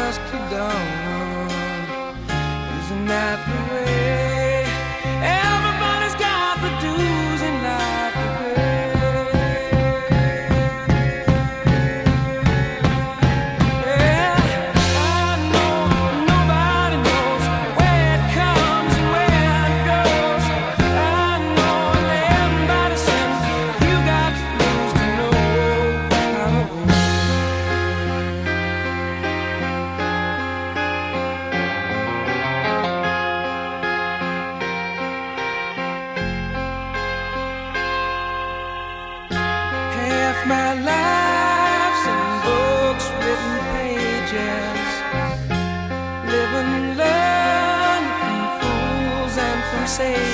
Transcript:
dusk to dawn. Isn't that the way? Everybody's got the dues in life to pay. Yeah, I know nobody knows where it comes and where it goes. I know everybody sings. You got the dues to know how it goes. Half my life's in books, written pages. Live and learn from fools and from sages.